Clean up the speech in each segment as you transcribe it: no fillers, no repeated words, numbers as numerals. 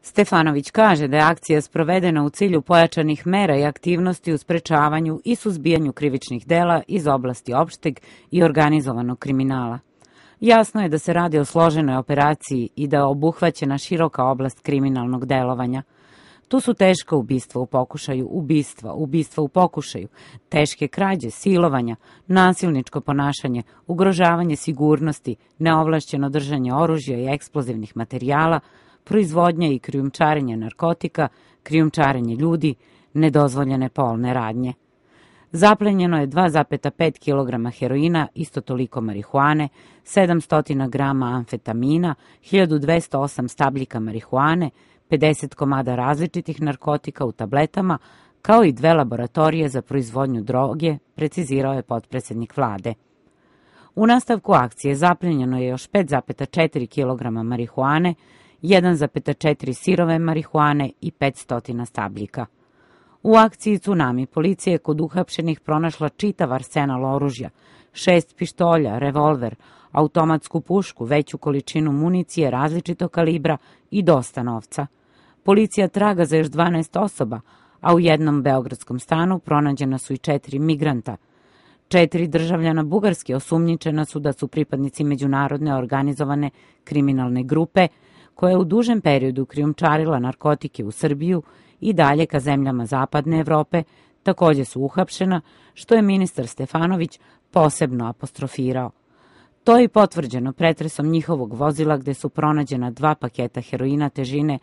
Stefanović kaže da je akcija sprovedena u cilju pojačanih mera i aktivnosti u sprečavanju i suzbijanju krivičnih dela iz oblasti opšteg i organizovanog kriminala. Jasno je da se radi o složenoj operaciji i da je obuhvaćena široka oblast kriminalnog delovanja. Tu su teška ubistva u pokušaju, ubistva u pokušaju, teške krađe, silovanja, nasilničko ponašanje, ugrožavanje sigurnosti, neovlašćeno držanje oružja i eksplozivnih materijala, proizvodnja i krijumčarenje narkotika, krijumčarenje ljudi, nedozvoljene polne radnje. Zaplenjeno je 2,5 kg heroina, isto toliko marihuane, 700 grama amfetamina, 1208 stabljika marihuane, 50 komada različitih narkotika u tabletama, kao i 2 laboratorije za proizvodnju droge, precizirao je potpredsednik vlade. U nastavku akcije zaplenjeno je još 5,4 kg marihuane, 1,4 sirove marihuane i 500 stabljika. U akciji Tsunami policija je kod uhapšenih pronašla čitav arsenal oružja, 6 pištolja, revolver, automatsku pušku, veću količinu municije različitog kalibra i dosta novca. Policija traga za još 12 osoba, a u jednom beogradskom stanu pronađena su i 4 migranta. 4 državljana Bugarske osumnjičena su da su pripadnici međunarodne organizovane kriminalne grupe koja je u dužem periodu krijumčarila narkotike u Srbiju i dalje ka zemljama zapadne Evrope, takođe su uhapšena, što je ministar Stefanović posebno apostrofirao. To je i potvrđeno pretresom njihovog vozila gde su pronađena 2 paketa heroina težine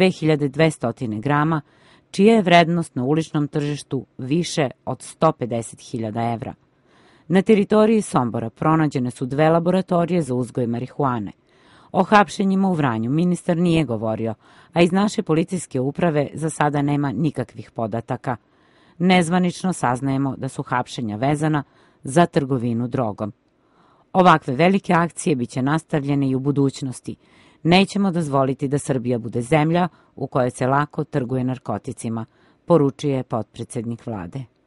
2200 grama, čija je vrednost na uličnom tržištu više od 150.000 evra. Na teritoriji Sombora pronađene su 2 laboratorije za uzgoj marihuane. O hapšenjima u Vranju ministar nije govorio, a iz naše policijske uprave za sada nema nikakvih podataka. Nezvanično saznajemo da su hapšenja vezana za trgovinu drogom. Ovakve velike akcije biće nastavljene i u budućnosti. Nećemo dozvoliti da Srbija bude zemlja u kojoj se lako trguje narkoticima, poručuje potpredsednik vlade.